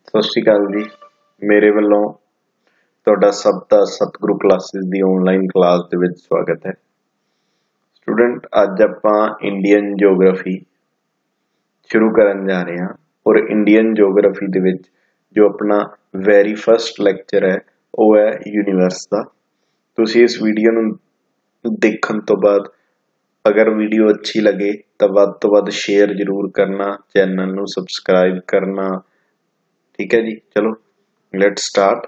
ਸਤਿ ਸ਼੍ਰੀ ਅਕਾਲ ਜੀ। ਮੇਰੇ ਵੱਲੋਂ ਤੁਹਾਡਾ ਸਭ ਦਾ ਸਤਿਗੁਰੂ ਕਲਾਸਿਸ ਦੀ ਆਨਲਾਈਨ ਕਲਾਸ ਦੇ ਵਿੱਚ ਸਵਾਗਤ ਹੈ। ਸਟੂਡੈਂਟ, ਅੱਜ ਆਪਾਂ ਇੰਡੀਅਨ ਜੀਓਗ੍ਰਾਫੀ ਸ਼ੁਰੂ ਕਰਨ ਜਾ ਰਹੇ ਹਾਂ ਔਰ ਇੰਡੀਅਨ ਜੀਓਗ੍ਰਾਫੀ ਦੇ ਵਿੱਚ ਜੋ ਆਪਣਾ ਵੈਰੀ ਫਸਟ ਲੈਕਚਰ ਹੈ ਉਹ ਹੈ ਯੂਨੀਵਰਸ ਦਾ। ਤੁਸੀਂ ਇਸ ਵੀਡੀਓ ਨੂੰ ਦੇਖਣ ਤੋਂ ਬਾਅਦ ਅਗਰ ਵੀਡੀਓ ਅੱਛੀ ਲੱਗੇ ਤਾਂ ਵੱਧ ਤੋਂ ਵੱਧ ਸ਼ੇਅਰ ਜ਼ਰੂਰ ਕਰਨਾ, ਚੈਨਲ ਨੂੰ ਸਬਸਕ੍ਰਾਈਬ ਕਰਨਾ। ठीक है जी, चलो let's start.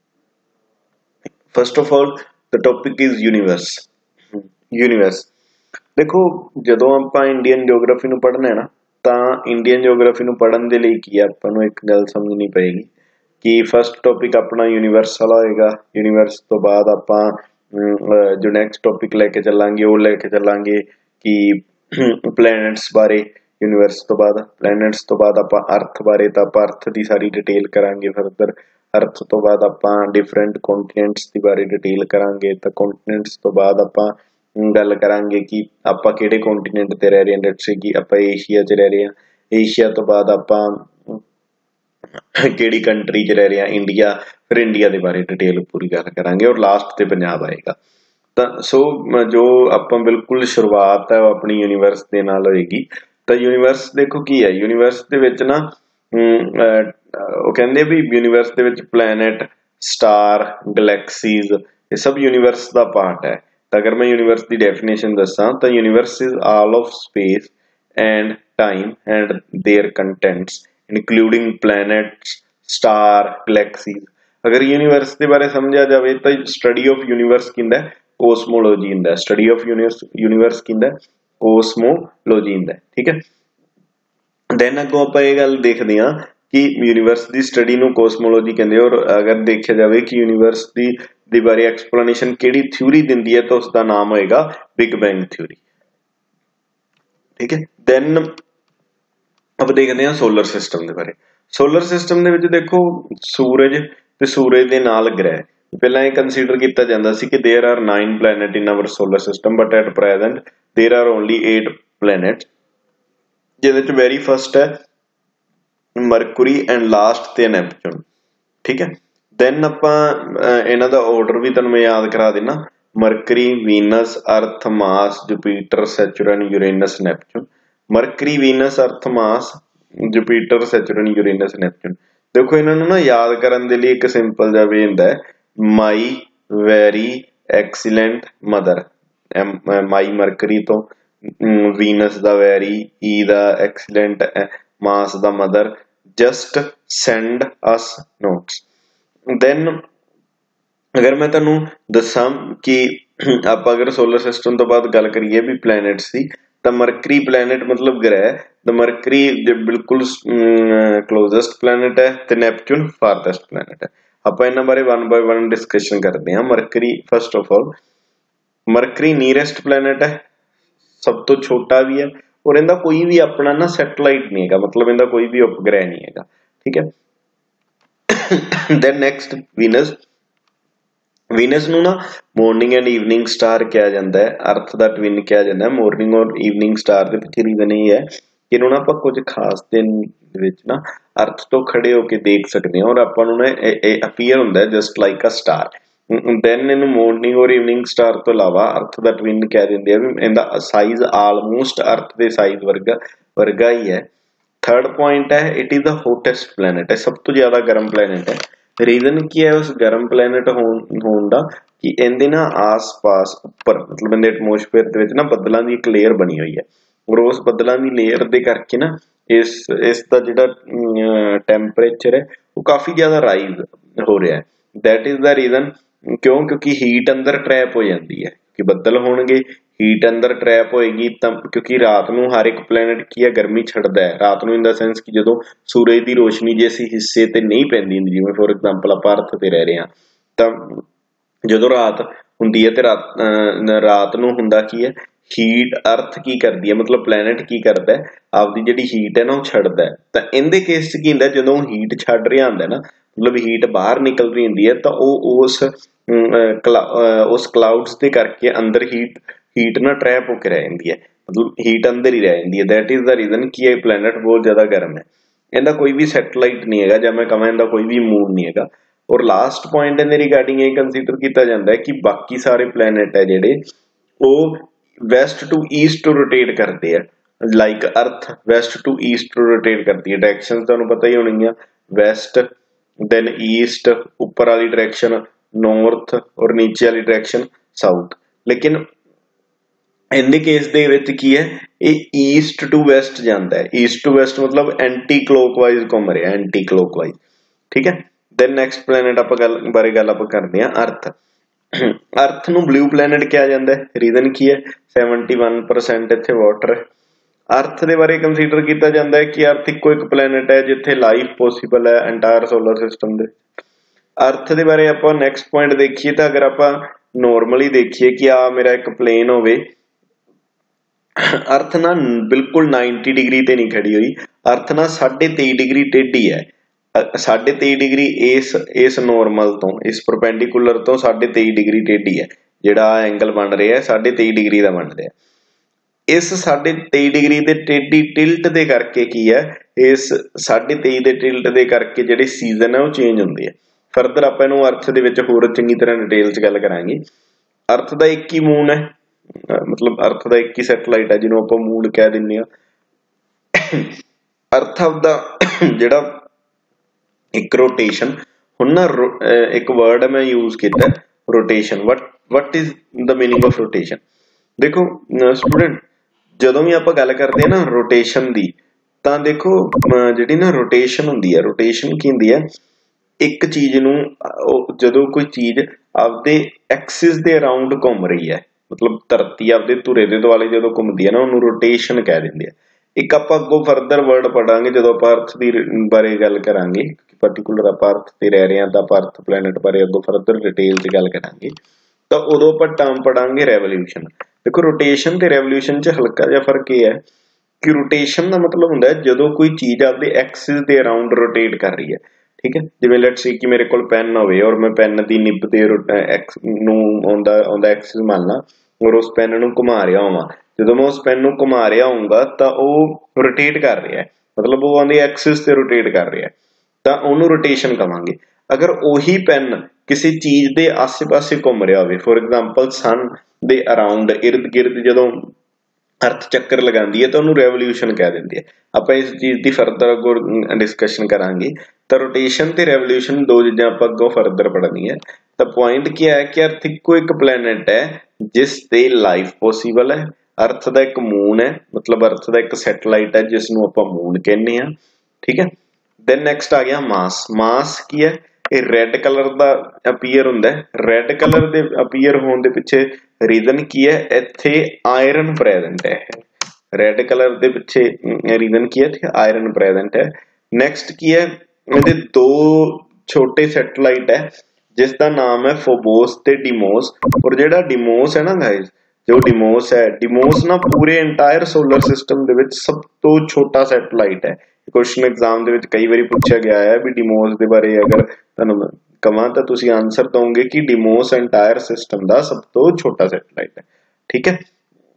First of all the topic is universe. Universe देखो, ਜਦੋਂ ਆਪਾਂ ਇੰਡੀਅਨ ਜੀਓਗ੍ਰਾਫੀ ਨੂੰ ਪੜ੍ਹਨਾ ਹੈ ਨਾ ਤਾਂ ਇੰਡੀਅਨ ਜੀਓਗ੍ਰਾਫੀ ਨੂੰ ਪੜ੍ਹਨ ਦੇ ਲਈ ਕੀ ਆਪਾਂ ਨੂੰ ਇੱਕ ਗੱਲ ਸਮਝਣੀ ਪਏਗੀ ਕਿ ਫਸਟ ਟੌਪਿਕ ਆਪਣਾ ਯੂਨੀਵਰਸ ਵਾਲਾ ਹੋਏਗਾ। ਯੂਨੀਵਰਸ ਤੋਂ ਬਾਅਦ ਆਪਾਂ ਜੋ ਨੈਕਸਟ ਟੌਪਿਕ ਲੈ ਕੇ ਚੱਲਾਂਗੇ ਉਹ ਲੈ ਕੇ ਚੱਲਾਂਗੇ ਕਿ ਪਲੈਨਟਸ ਬਾਰੇ। यूनिवर्स तो बाद प्लैनेट्स तो बाद आप अर्थ बारे तो आप अर्थ की सारी डिटेल करांगे। फर्दर अर्थ तो बाद आप डिफरेंट कॉन्टिनेंट्स की बारे डिटेल करांगे। तो कॉन्टिनेंट्स तो बाद आप गल करांगे कि आप किहड़े कॉन्टिनेंट ते रह रहे हैं। लेट्स से कि आप एशिया च रह रहे हैं, एशिया तो बाद आप किहड़ी कंट्री च रह रहे हैं, इंडिया। फिर इंडिया के बारे डिटेल पूरी गल करांगे और लास्ट ते पंजाब आएगा। तो सो जो आप बिल्कुल शुरुआत है वो अपनी यूनीवर्स के नाल होएगी। तो यूनीवर्स देखो की है, यूनीवर्स दे विच ना वो कहंदे भी यूनीवर्स दे विच प्लैनेट, स्टार, गैलेक्सीज ये सब यूनीवर्स का पार्ट है। तो अगर मैं यूनीवर्स की डेफिनेशन दसा तो universe is all of space and time and their contents including planets, star, galaxies. अगर यूनीवर्स के बारे समझा जाए तो स्टडी ऑफ यूनीवर्स किंदा कोसमोलॉजी हुंदा। स्टडी ऑफ यूनीवर्स किंदा कोसमोलॉजी हुंदा। ठीक है, दैन अगों आप ये गल देखते हैं कि यूनीवर्स की स्टडी नूं कोसमोलॉजी कहते हैं। और अगर देखा जाए कि यूनीवर्स की बारे एक्सप्लेनेशन किहड़ी थ्योरी दिंदी है तो उसका नाम होएगा बिग बैंग थ्योरी। ठीक है, दैन आप देखते हैं सोलर सिस्टम के बारे। सोलर सिस्टम के देखो सूरज ते सूरज के नाल ग्रह पहला यह कंसीडर किया जाता सी कि there are 9 planet in our solar system, but at present there are only 8 planet. जिहदे वेरी फस्ट है मरकुरी एंड लास्ट ते नैपच्यून। ठीक है, दैन आपां इन्हां दा ऑर्डर भी तुहानूं मैं याद करा देना। Mercury, Venus, Earth, Mars, Jupiter, Saturn, Uranus, Neptune. Mercury, Venus, Earth, Mars, Jupiter, Saturn, Uranus, Neptune. देखो इन्हां नूं ना याद करन दे लई एक सिंपल जिहा वे हुंदा है, my very excellent mother. My Mercury तो वीनस दा वेरी, ई दा एक्सीलेंट, मार्स दा mother, just send us notes. Then अगर मैं तुहानूं दसां कि आप अगर सोलर सिस्टम तो बाद गल करिए भी प्लैनेट्स की, तो मरकरी प्लैनेट मतलब ग्रह। तो मरकरी बिल्कुल क्लोजेस्ट प्लैनेट है तो नैपच्यून फारदेस्ट प्लैनेट है। आप इन्हां बारे वन बाय वन डिस्कशन करते हैं। Mercury first of all, Mercury nearest planet है, सब तो छोटा भी है और इनका कोई भी अपना ना सैटेलाइट नहीं है, मतलब इनका कोई भी उपग्रह नहीं है। ठीक है, देन नेक्स्ट वीनस। वीनस नूं ना मॉर्निंग एंड इवनिंग स्टार कहा जाता है, अर्थ दा ट्विन कहा जाता है। मॉर्निंग और इवनिंग स्टार दे पिछे रीजन ये है कि इन्हूं ना आपां कुछ खास दिन विच ना अर्थ तो खड़े होके देख सकते हैं और आपां नूं ना अपीयर हुंदा है just like a star. Then in morning और इवनिंग स्टार तो अलावा अर्थ दा ट्विन कह दिंदे आ भी इहदा साइज आलमोस्ट अर्थ दे साइज वर्गा ही है। थर्ड पॉइंट है, it is the hottest planet है, सब तो ज्यादा गर्म प्लैनेट है। रीजन की है उस गर्म प्लैनेट होने का कि इहदे ना आस पास उपर मतलब इहदे एटमोसफेयर दे विच ना बदलां दी एक लेयर बनी हुई है और उस बदलां दी लेयर दे करके ना इस दा जिहड़ा टैंपरेचर है वो काफी ज्यादा राइज हो रहा है। दैट इज द रीजन क्यों, क्योंकि हीट अंदर ट्रैप हो जाती है कि बदल होणगे, हीट अंदर ट्रैप होएगी तब क्योंकि रात नूं हर एक प्लैनेट की है गर्मी छड्डदा है। रात नूं इन द सेंस कि जदों सूरज की रोशनी जे असीं हिस्से ते नहीं पैंदी हुंदी, जिवें फॉर एग्जांपल आपां अर्थ ते रह रहे हां, तां जदों रात हुंदी है ते रात नूं हुंदा की है, हीट अर्थ की करदी है मतलब प्लैनेट की करदा है आपदी जिहड़ी हीट है ना वो छड्डदा है। तां इहदे केस च की हुंदा जदों हीट छड्ड रिहा हुंदा ना मतलब हीट बाहर निकल रही हुंदी है तां उस क्लाउड्स के करके अंदर हीट ना ट्रैप होकर रह जाती है, मतलब हीट अंदर ही रह जाती है। दैट इज द रीजन कि ये प्लैनेट बहुत ज्यादा गर्म है। इहदा कोई भी सैटेलाइट नहीं है, जब मैं कहां इहदा कोई भी मून नहीं है। और लास्ट पॉइंट इहदे रिगार्डिंग ये कंसीडर किया जाता है कि बाकी सारे प्लैनेट है जिहड़े वो वैसट टू ईस्ट रोटेट करते हैं, like Earth west to east rotate करती है। डायरेक्शन तुहानूं पता ही होनी है, वैसट देन ईस्ट, उपर वाली डायरेक्शन नॉर्थ और नीचे वाली डायरेक्शन साउथ। लेकिन इनके केस दे विच की है, ये ईस्ट टू वैसट जाता है। ईस्ट टू वैसट मतलब एंटी क्लॉकवाइज घूम रहा है, एंटी क्लॉकवाइज, ठीक है। देन नैक्सट प्लैनेट आपां गल बारे गल आपां करदे हां अर्थ। अर्थ नूं ब्लू प्लैनेट कहा जाता है, रीजन की है 71% इत्थे वाटर है। अर्थ दे बारे कंसीडर किया जाता है कि अर्थ इक्को एक प्लैनेट है जिथे लाइफ पॉसीबल है एंटायर सोलर सिस्टम दे। अर्थ दे बारे आपां नैक्सट पॉइंट देखिए तो अगर आपां नॉर्मली देखिए कि आ मेरा एक प्लेन होवे, अर्थ ना बिल्कुल 90 डिग्री ते नहीं खड़ी हुई, अर्थ ना 23.5 डिग्री टेढ़ी है। 23.5 डिग्री इस नॉर्मल तो, इस परपेंडिकुलर तो 23.5 डिग्री टेढ़ी है। जिहड़ा एंगल बन रहा है 23.5 डिग्री का बन रहा है। इस 23.5 डिग्री के टेढ़ी टिल्ट के करके की है, इस 23.5 के टिल्ट के करके जिहड़े सीजन है वो चेंज होंगे है। फरदर आपां इहनूं अर्थ दे विच होर चंगी तरह डिटेल च गल करांगे। अर्थ दा एक ही मून है, मतलब अर्थ दा एक ही सैटेलाइट है जिन्हों आपां मून कह दिंदे आ। अर्थ दा जिहड़ा एक रोटेशन, हुण ना एक वर्ड मैं यूज किया rotation. What is the meaning of rotation? देखो स्टूडेंट, जदों भी आपां गल करते हैं ना रोटेशन दी, तां देखो जिहड़ी ना रोटेशन हुंदी है, रोटेशन की हुंदी है एक चीज नूं जदों कोई चीज आपदे एक्सिस दे अराउंड घूम रही है, मतलब धरती आपदे धुरे दे दुआले जदों घूमदी है ना, उहनूं रोटेशन कह दिंदे आ। एक आपां अग्गों फरदर वर्ड पढ़ांगे जदों आपां अर्थ दी बारे गल करांगे, पर्टिकुलर आपां अर्थ ते रह रहे हां तां आपां अर्थ प्लैनेट बारे अग्गों फरदर डिटेल च गल करांगे, तां उदों आपां टर्म पढ़ांगे रेवोल्यूशन। देखो रोटेशन ते रेवोल्यूशन च हल्का जिहा फर्क ये है कि रोटेशन का मतलब हुंदा है जदों कोई चीज आपदे एक्सिस दे अराउंड रोटेट कर रही है, ठीक है। जिवें लेट्स से कि मेरे कोल पेन होवे और मैं पेन दी निब ते एक्स नूं ओंदा एक्सिस मान ला और उस पेन नूं घुमा रहा होवां, जदों मैं उस पेन नूं घुमा रहा होऊंगा तां ओह रोटेट कर रहा है, मतलब वो आंदी एक्सिस ते रोटेट कर रहा है, तां ओहनूं रोटेशन कहांगे। अगर ओही पेन किसी चीज दे आसे पासे घूम रहा होवे, फॉर एग्जांपल सन दे अराउंड इर्द गिर्द जदों अर्थ चक्कर लगाती है तो उन्होंने रेवोल्यूशन कह देंगे। आप इस चीज की फरदर अगो डिस्कशन करांगे। तो रोटेशन ते रेवोल्यूशन दो चीज़ां आप अगों फरदर पढ़नी है। तो पॉइंट क्या है कि अर्थ इक्को एक प्लैनेट है जिस ते लाइफ पॉसीबल है। अर्थ का एक मून है, मतलब अर्थ का एक सैटेलाइट है जिसनों आप मून कहने हैं, ठीक है। देन नैक्सट आ गया मास। मास की है, ये रेड कलर का अपीयर हुंदा है। रेड कलर दे अपीयर होने दे पिछे रीजन की है, इत्थे आयरन प्रेजेंट है। रेड कलर दे पिछे रीजन की है, इत्थे आयरन प्रेजेंट है। नेक्स्ट की है, इहदे दो छोटे सैटेलाइट है जिसका नाम है फोबोस ते डिमोस। और जेड़ा डिमोस है ना गाइस, जो डिमोस है, डिमोस ना पूरे एंटायर सोलर सिस्टम दे विच सब तो छोटा सैटेलाइट है। क्वेश्चन एग्जाम दे विच कई बारी पूछा गया है भी डिमोस दे बारे अगर तुहानूं कवां तां तुसीं आंसर दोगे कि डिमोस एंटायर सिस्टम दा सब तो छोटा सैटेलाइट है, ठीक है।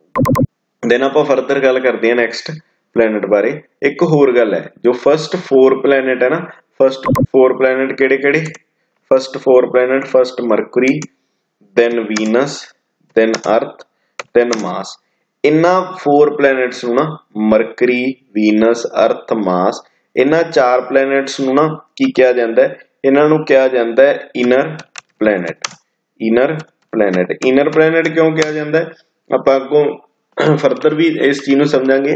देन आपां फरदर गल करदे हां नैक्सट प्लैनेट बारे। एक होर गल है, जो फर्स्ट 4 प्लैनेट है ना, फर्स्ट 4 प्लैनेट किहड़े-किहड़े? First 4 planet, first Mercury, then Venus, then Earth, then Mars. इन्हां 4 प्लैनेट्स नूं ना मरकरी, वीनस, अर्थ, मास, इन्हां 4 प्लैनेट्स नूं ना की कहा जांदा है? इन्हां नूं कहा जांदा है inner planet. Inner planet, inner planet क्यों कहा जांदा है? आपां अग्गों फरदर भी इस चीज नूं समझांगे।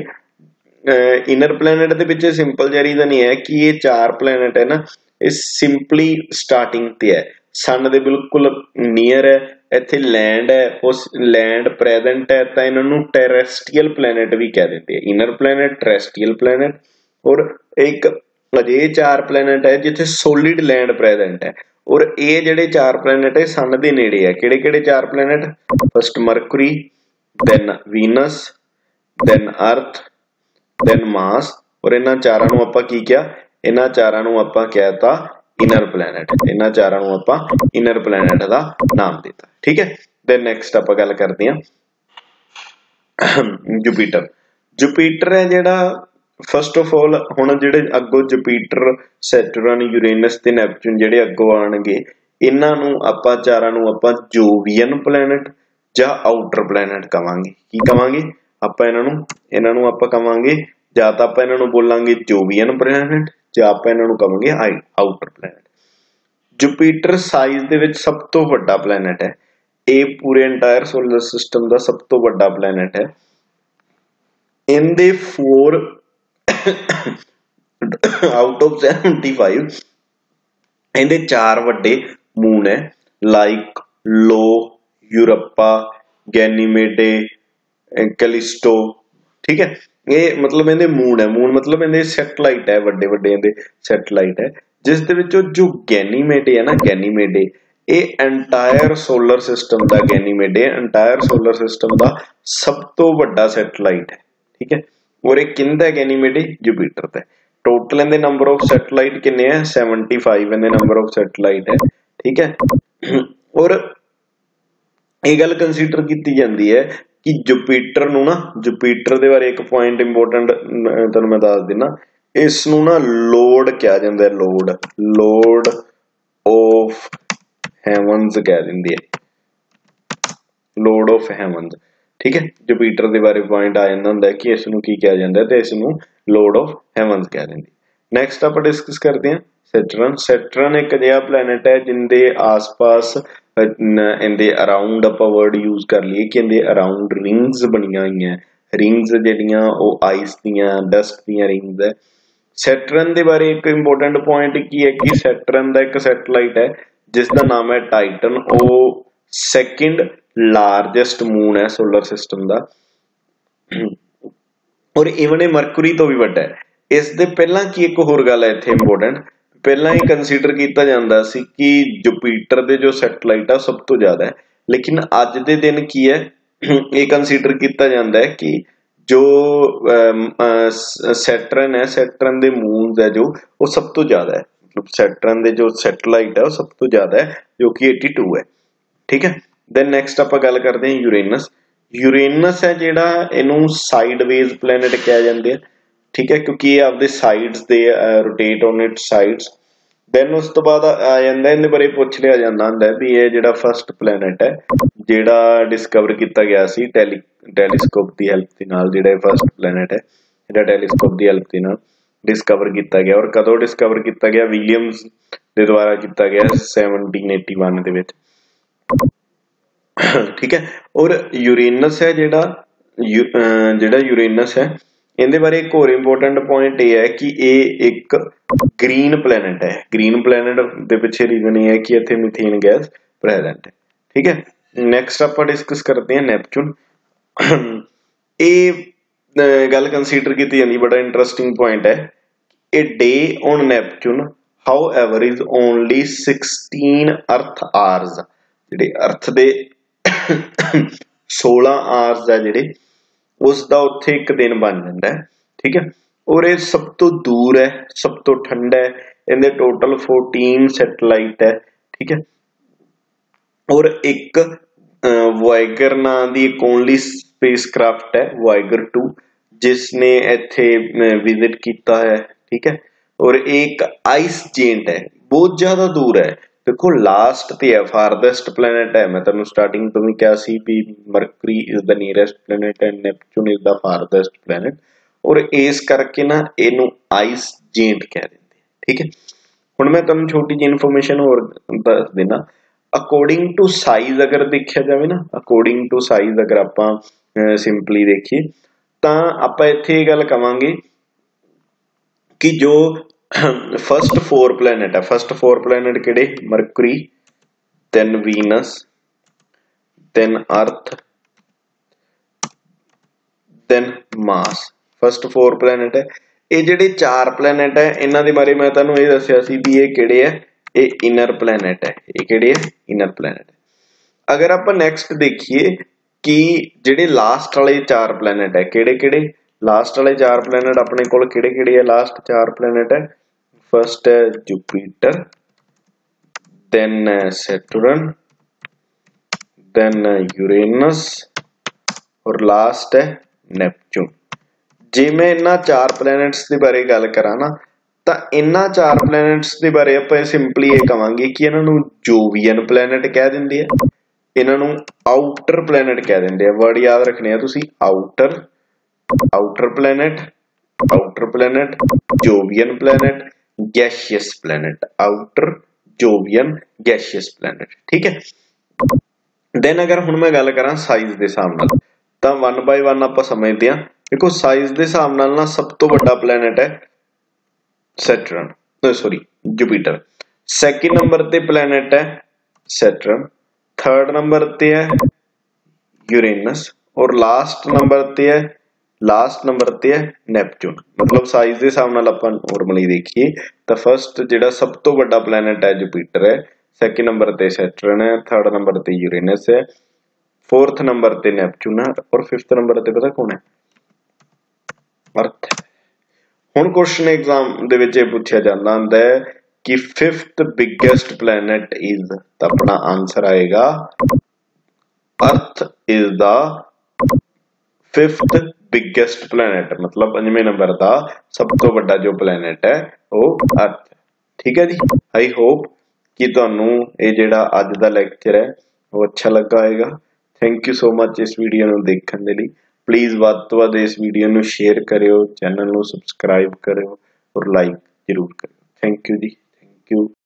इनर प्लैनेट दे पिछे सिंपल जिहा रीजन ये है कि ये 4 प्लैनेट है ना, ये सिंपली स्टार्टिंग ते है, सन दे बिल्कुल नियर है, इत्थे लैंड है, उस लैंड प्रेजेंट है, तां इन्हां नूं टेरेस्ट्रियल प्लैनेट भी कह देते हैं। Inner planet, terrestrial planet. और एक अजे 4 प्लैनेट है जिथे सॉलिड लैंड प्रेजेंट है। और ये जिहड़े 4 प्लैनेट है सन दे नेड़े है। किहड़े-किहड़े 4 planet? First Mercury, then Venus, then Earth, then Mars. और इन्हां चारां नूं आपां की किया? इन्हां चारां नूं आपां कहता इनर प्लैनेट। इन्हां चारां नूं आपां इनर प्लैनेट दा नाम दिता, ठीक है। देन नैक्सट आपां गल करदे हां जुपिटर। जुपिटर है जिहड़ा फस्ट ऑफ ऑल हुण जिहड़े अगों जुपीटर सैटर्न यूरेनस ते नैपच्यून जिहड़े अगों आउणगे इन्हां नूं आपां चारां नूं आपां जोवियन प्लैनेट जां आउटर प्लैनेट कवांगे की कवांगे आपां इन्हां नूं आपां कवांगे जां तां आपां इन्हां नूं बोलांगे जोवियन प्लैनेट जां आपां इन्हां नूं कवांगे आउटर प्लैनेट। जुपीटर साइज दे विच सब तो वड्डा प्लैनेट है, ਇਹ पूरे एंटायर सोलर सिस्टम ਦਾ सब तो ਵੱਡਾ प्लैनेट है। इनदे 4 आउट ऑफ 75 इनदे 4 ਵੱਡੇ मून है like Io, Europa, Ganymede, Callisto. ठीक है, ये मतलब इनदे मून है, मून मतलब इनदे सैटेलाइट है, ਵੱਡੇ ਵੱਡੇ इनदे सैटेलाइट है, जिस दे विचों जो गैनीमेडे है ना, गैनीमेडे ये एंटायर सोलर सिस्टम का गैनीमेडे एंटायर सोलर सिस्टम का सब तो बड़ा सैटेलाइट है। ठीक है, और एक किंदा है गैनीमेडे जुपिटर का। टोटल इनके नंबर ऑफ सैटेलाइट किन्ने है 75 इनके नंबर ऑफ सैटेलाइट है। ठीक है, और ये गल कंसीडर की जाती है कि जुपिटर नूं ना, जुपिटर दे बारे एक पॉइंट इंपोर्टेंट तुहानूं मैं दस दिना, इस नूं ना लोड कहा जाता है, लोड लोड ऑफ हैवंस कह देंगे, लोड ऑफ हैवंस। ठीक है, जुपिटर के बारे पॉइंट आ जाता होंगे कि इसनूं की कहा जाता है, तो इसनूं लोड ऑफ हैवंस कह देंगे। नैक्सट आप डिस्कस करते हैं सैटर्न। सैटर्न एक अजिहा प्लैनेट है जिनके आस पास इनके अराउंड आप वर्ड यूज कर लीए कि इनके अराउंड रिंग्स बनिया हुई हैं, रिंग्स जिहड़ियां ओह आइस दियां डस्ट दियां रिंग्स है। सैटर्न के बारे एक इंपोर्टेंट पॉइंट की है कि सैटर्न का एक सैटेलाइट है जिसका नाम है टाइटन, वो सेकंड लार्जेस्ट मून है सोलर सिस्टम का, और इवन मरकुरी तो भी वड्डा है। इस दे पहला की एक होर गल है इत्थे इंपोर्टेंट, पहला ही कंसीडर किया जाता सी कि जुपिटर के जो सैटेलाइट है सब तो ज्यादा है, लेकिन अज दे दिन की है ये कंसीडर किया जाता है कि जो सैटर्न है, सैटर्न के मून है जो वो सब तो ज्यादा है, मतलब सैटर्न के जो सैटेलाइट है वो सब तो ज्यादा है जो कि 82 है। ठीक है, देन नैक्सट आप गल करते हैं यूरेनस। यूरेनस है जिहड़ा इनू साइडवेज प्लैनेट कहा जाता है। ठीक है, क्योंकि ये आपदे साइड्स दे rotate on it sides. Then उस तो बाद आ जाता है, इहदे बारे पुछ लिया जाता हुंदा है भी ये जिहड़ा फर्स्ट प्लैनेट है जिहड़ा डिस्कवर किया गया सी टैलीस्कोप की हेल्प के नाल, जिहड़ा फर्स्ट प्लैनेट है जिहड़ा टैलीस्कोप की हेल्प के नाल डिस्कवर किया गया, और कदों डिस्कवर किया गया, विलियम्स के द्वारा किया गया 1781 दे विच। ठीक है, और यूरेनस है जिहड़ा यूरेनस है, इहदे बारे एक होर इंपोर्टेंट पॉइंट यह है कि ये एक ग्रीन प्लैनेट है। ग्रीन प्लैनेट दे पिछे रीजन ये है कि इत्थे मीथेन गैस प्रेजेंट है। ठीक है, नैक्सट आप डिस्कस करते हैं नैपच्यून। ये गल कंसीडर की जाती, बड़ा इंटरेस्टिंग पॉइंट है। A day on Neptune however is only 16 Earth hours, जिहड़े अर्थ दे 16 आवर्स है जिहड़े उसका उत्थे एक दिन बन जाता है। ठीक है, और ये सब तो दूर है, सब तो ठंडा है, इनके टोटल 14 सैटेलाइट है। ठीक है, और एक वाइगर नाम की एक ओनली स्पेसक्राफ्ट है वाइगर 2 जिसने इत्थे विजिट किया है। ठीक है, और एक आइस जेंट है, बहुत ज्यादा दूर है। देखो लास्ट ते है, फारदेस्ट प्लैनेट है, मैं तुहानू स्टार्टिंग तो भी कहा सी भी Mercury is the nearest planet and Neptune is the farthest planet, और इस करके ना इनू आइस जेंट कह देंगे। ठीक है, हुण मैं तुहानू छोटी जी इन्फॉर्मेशन होर दस देना। अकॉर्डिंग टू साइज अगर देखा जाए ना, अकॉर्डिंग टू साइज अगर आप सिंपली देखिए तो आप इत्थे गल कवांगे कि जो फर्स्ट 4 प्लैनेट है, फर्स्ट 4 प्लैनेट किहड़े, Mercury, then Venus, then Earth, then Mars, first 4 planet है। ये जिहड़े 4 प्लैनेट है इन्हां दे बारे मैं तुहानू ये दस्सिया सी भी ये किहड़े है, ये इनर प्लैनेट है, ये किहड़े है, इनर प्लैनेट है। अगर आप नैक्सट देखिए कि जिहड़े लास्ट वाले 4 प्लैनेट है किहड़े किहड़े, लास्ट वाले 4 प्लैनेट अपने कोल किहड़े किहड़े है, लास्ट 4 प्लैनेट है, फर्स्ट है Jupiter, then Saturn, then Uranus, और लास्ट है नेपच्यून। जे मैं इन्हां 4 प्लैनेट्स के बारे गल करा ना तो इन्हां 4 प्लैनेट्स के बारे आपां सिंपली ये कहांगे कि इन्हां नूं जोवियन प्लैनेट कह दिंदे आ, इन्हां नूं आउटर प्लैनेट कह दिंदे आ। वर्ड याद रखने आ तुसीं, outer, outer planet, outer planet, Jovian planet, gaseous planet, outer, Jovian, gaseous planet. ठीक है। देन अगर हुण मैं गल करा साइज के हिसाब नाल तां 1 बाय 1 आपां समझदे हां। देखो साइज के हिसाब नाल ना सब तो वड्डा प्लैनेट है Saturn, sorry Jupiter. Second number ते प्लैनेट है सैटर्न, थर्ड नंबर ते है यूरेनस और लास्ट नंबर ते है नैपच्यून। मतलब साइज के हिसाब नाल आपां नॉर्मली देखिए तो फर्स्ट जिहड़ा सब तो वड्डा प्लैनेट है जुपिटर है, सैकेंड नंबर ते सैटर्न है, थर्ड नंबर ते यूरेनस है, फोर्थ नंबर ते नैपच्यून है और फिफ्थ नंबर ते पता कौन है? अर्थ। हुण क्वेश्चन एग्जाम दे विच इह पुछया जांदा हुंदा है कि फिफ्थ बिगेस्ट प्लैनेट इज, तो अपना आंसर आएगा Earth is the fifth biggest planet, मतलब 5वें नंबर का सब तो बड़ा जो प्लैनेट है वो अर्थ। ठीक है जी। आई होप कि तुहानू ये जिहड़ा अज दा लैक्चर है वो अच्छा लगा होएगा। थैंक यू सो मच इस वीडियो नू देखने के लिए। प्लीज़ वध तो वध इस वीडियो नू शेयर करियो, चैनल नू सबसक्राइब करियो और लाइक जरूर करियो। थैंक यू जी, थैंक यू।